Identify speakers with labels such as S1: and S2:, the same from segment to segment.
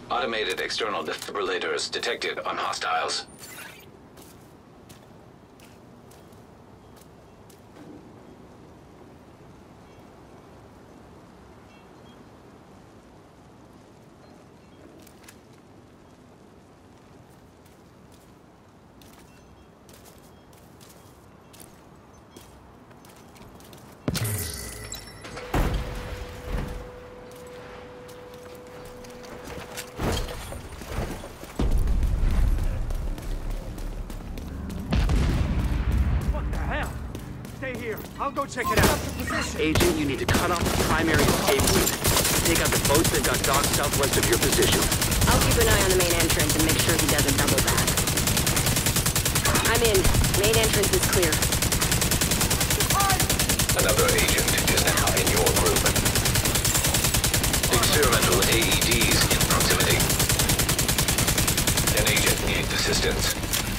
S1: Automated external defibrillators detected on hostiles.
S2: I'll go check it out.
S3: Agent, you need to cut off the primary escape route. Take out the boats that got docked southwest of your position.
S4: I'll keep an eye on the main entrance and make sure he doesn't double back. I'm in. Main entrance is clear.
S1: Another agent is now in your group. Experimental AEDs in proximity. An agent needs assistance.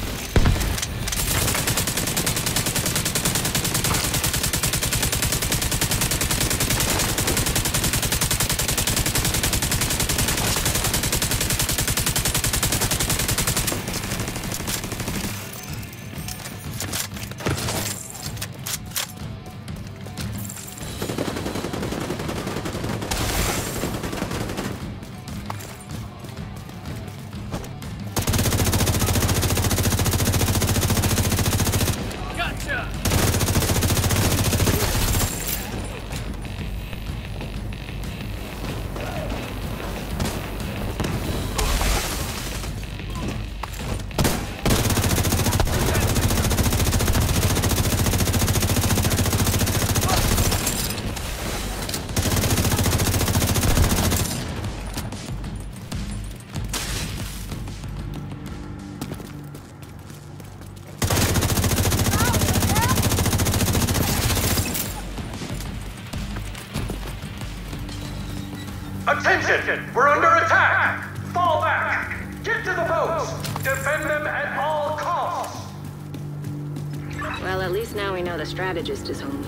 S2: Attention! We're under attack! Fall back! Get to the boats! Defend them at all costs!
S4: Well, at least now we know the strategist is home.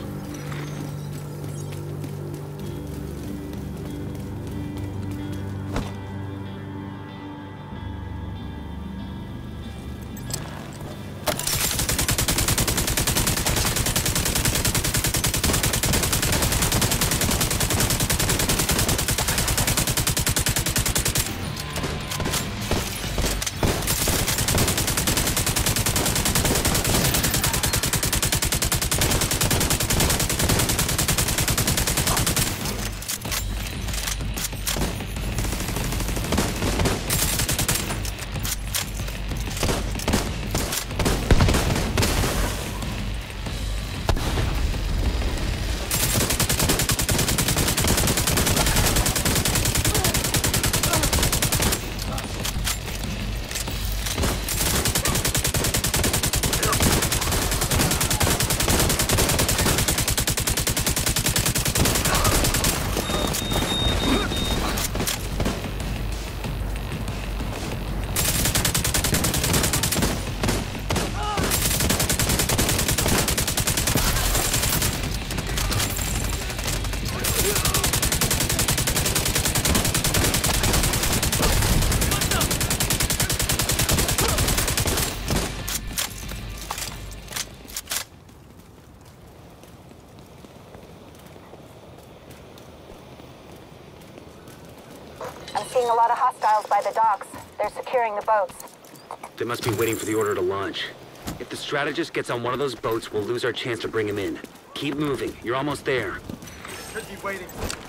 S5: I'm seeing a lot of hostiles by the docks. They're securing the boats.
S3: They must be waiting for the order to launch. If the strategist gets on one of those boats, we'll lose our chance to bring him in. Keep moving. You're almost there.
S2: Should be waiting.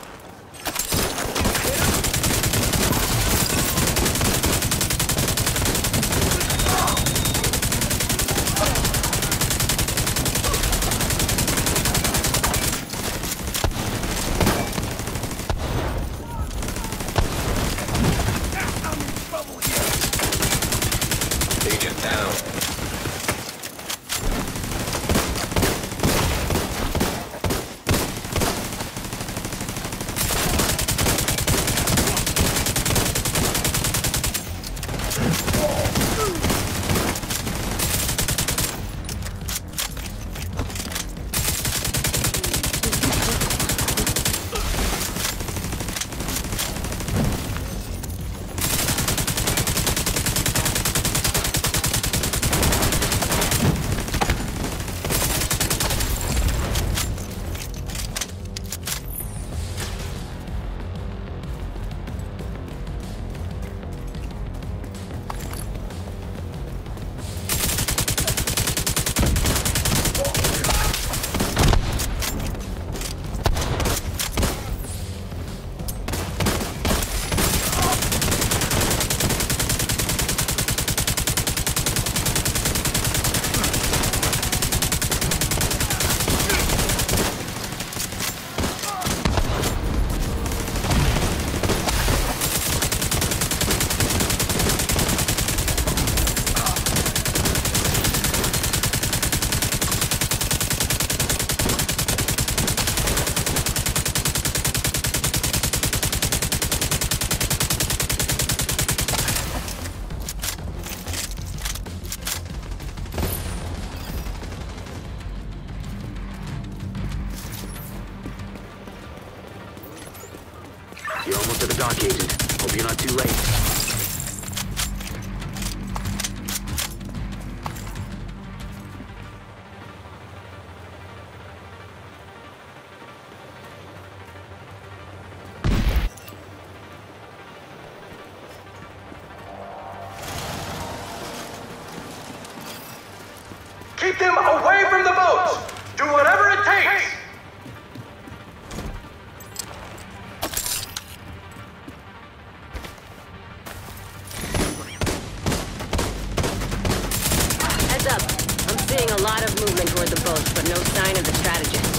S1: Agent down.
S3: the dock, Agent. Hope you're not too late.
S2: Keep them away from the boats! Do whatever it takes!
S4: Heads up. I'm seeing a lot of movement toward the boats, but no sign of the strategist.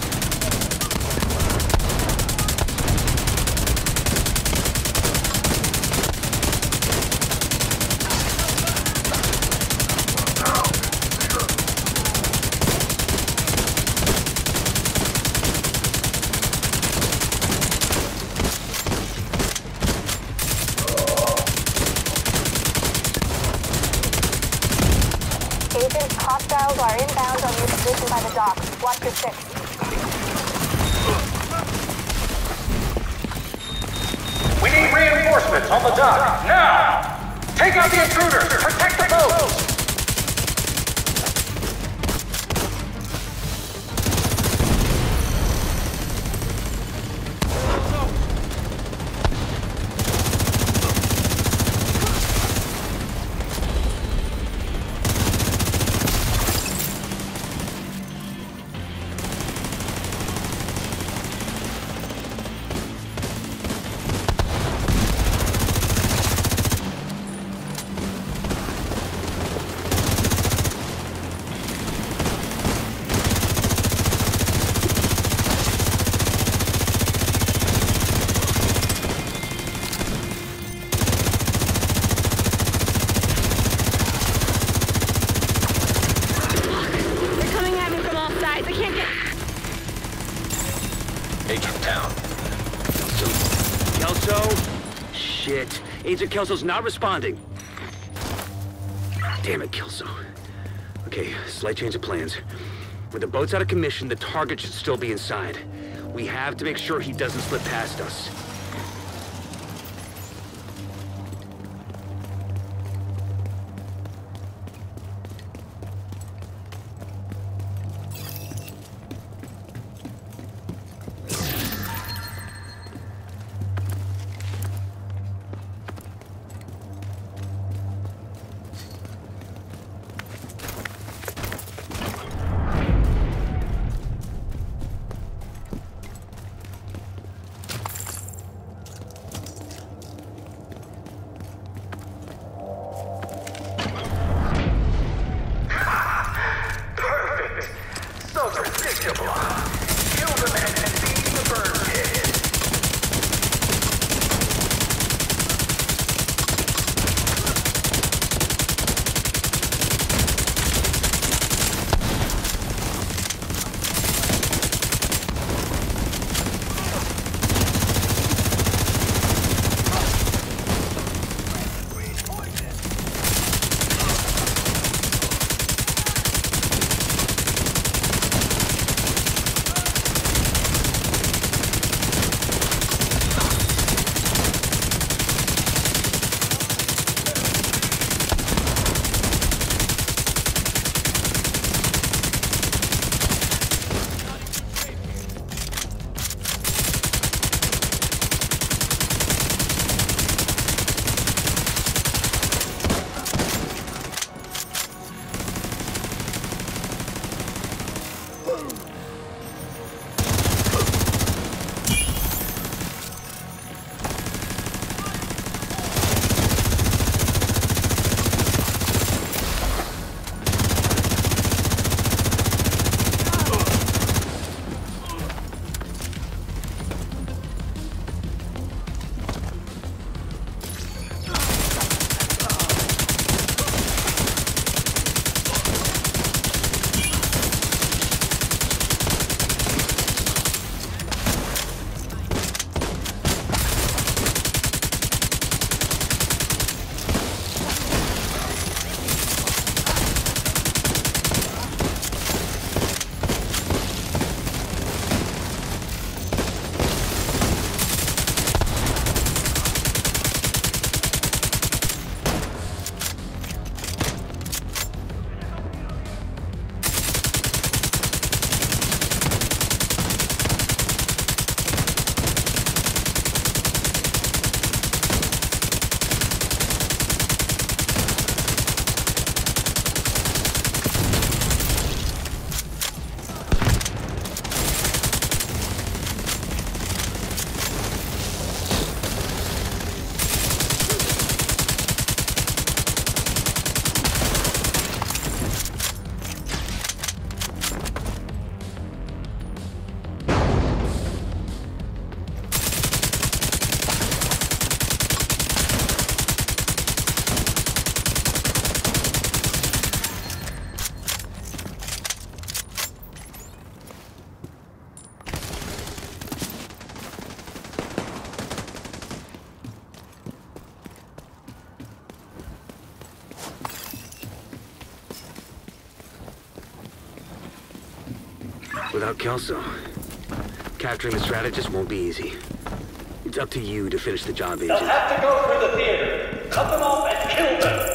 S5: Agent, hostiles are inbound on your position by the docks. Watch your six.
S2: We need reinforcements on the dock, now! Take out the intruders! Protect the boats!
S4: I can't get...
S1: Agent down.
S3: Kelso? Shit. Agent Kelso's not responding. Damn it, Kelso. Okay, slight change of plans. With the boats out of commission, the target should still be inside. We have to make sure he doesn't slip past us. Without Kelso, capturing the strategist won't be easy. It's up to you to finish the job, Agent.
S2: They'll have to go through the theater. Cut them off and kill them.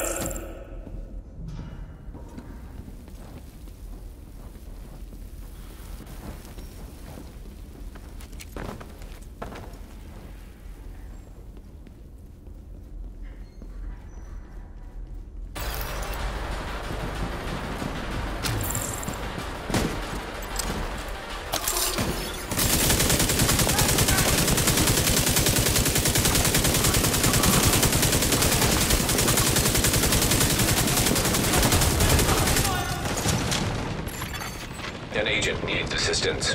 S1: An agent needs assistance.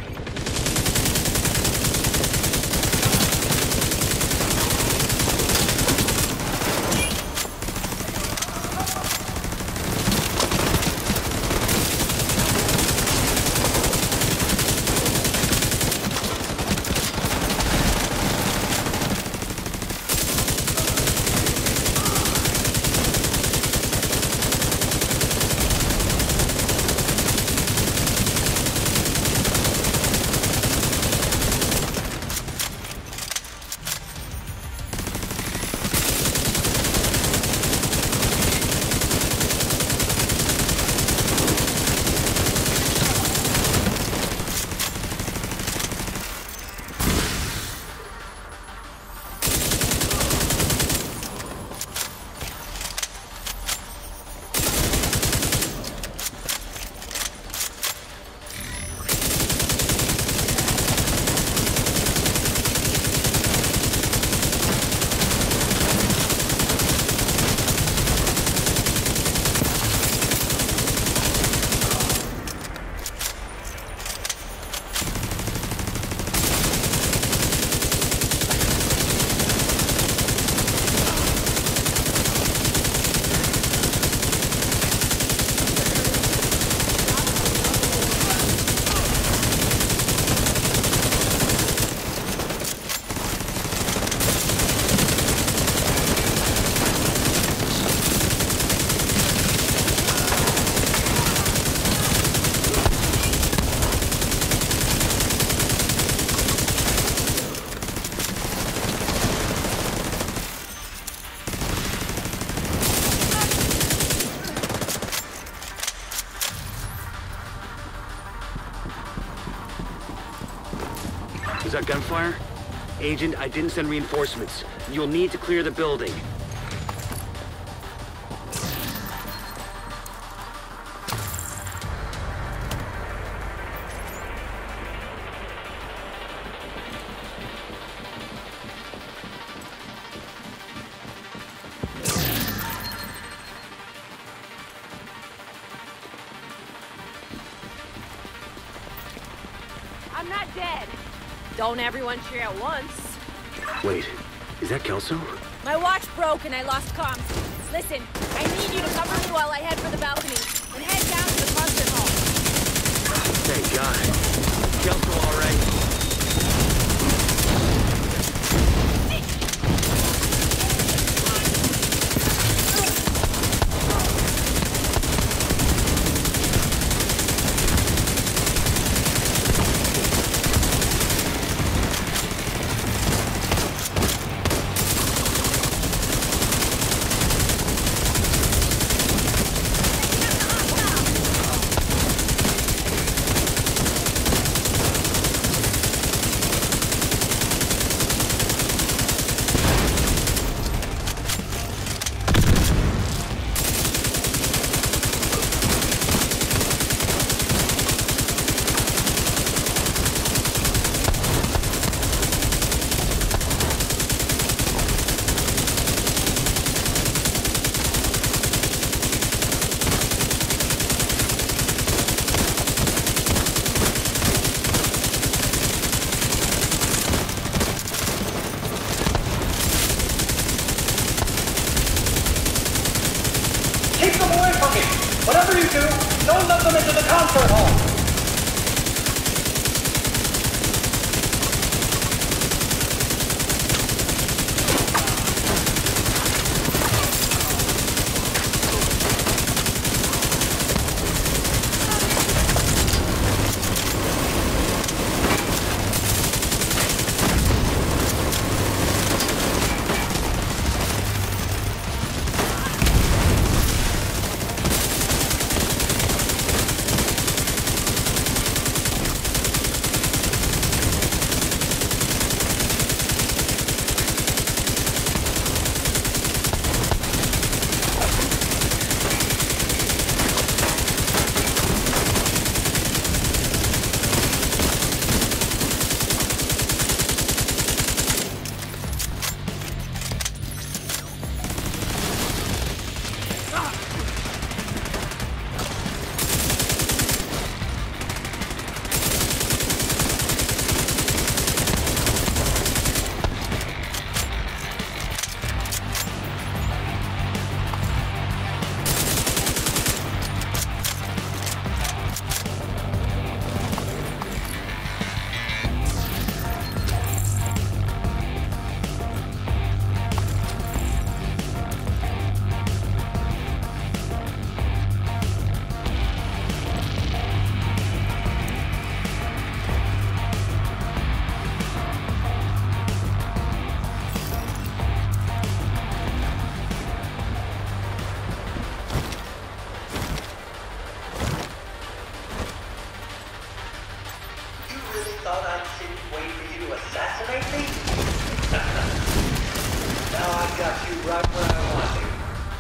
S3: Was that gunfire? Agent, I didn't send reinforcements. You'll need to clear the building.
S6: I'm not dead. Don't everyone cheer at once.
S3: Wait, is that Kelso?
S6: My watch broke and I lost comms. Listen, I need you to cover me while I head for the balcony and head down to the concert hall.
S3: Thank God. Kelso all right?
S2: Whatever you do, don't let them into the concert hall!
S7: saw that city wait for you to assassinate me? Now I've got you right where I want you.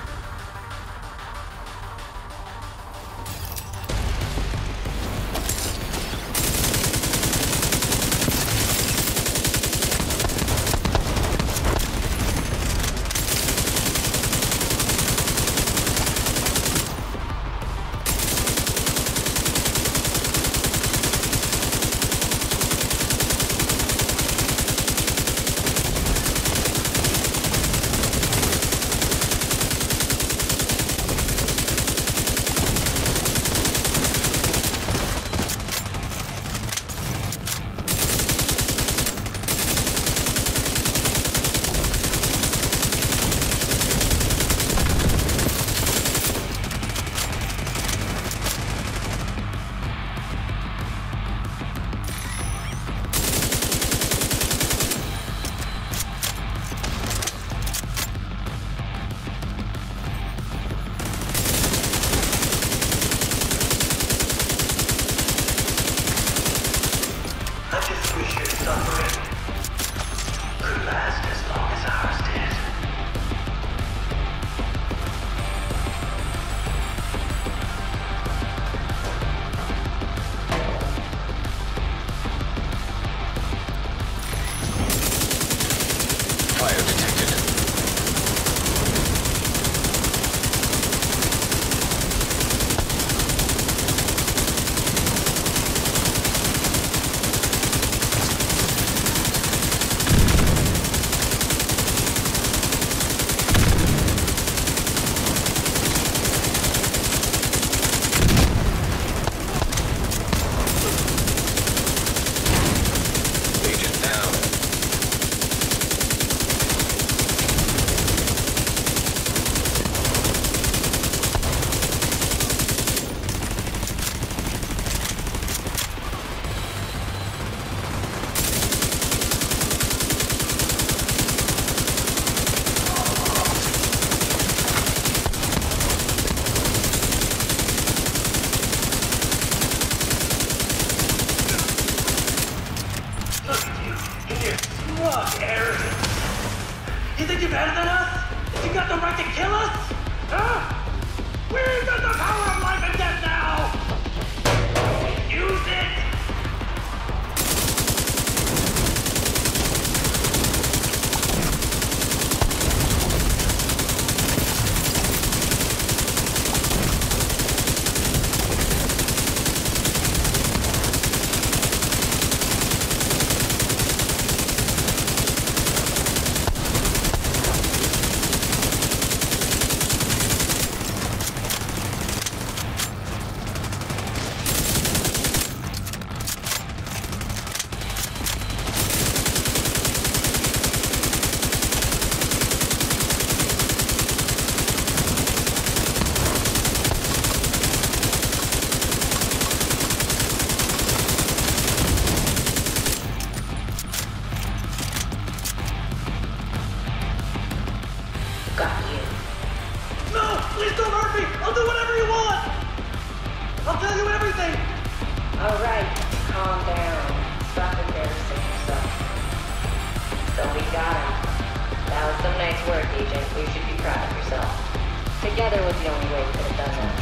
S8: Together was the only way we could have done that.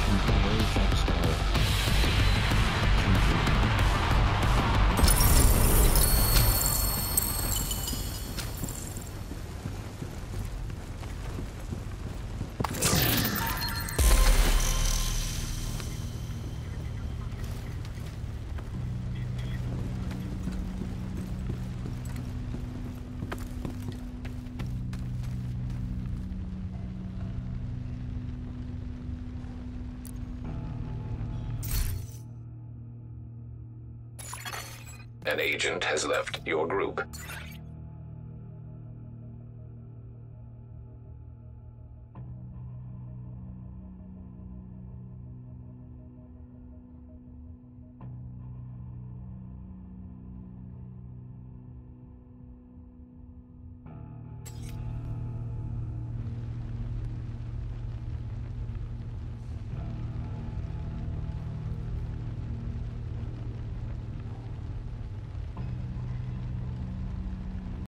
S1: An agent has left your group.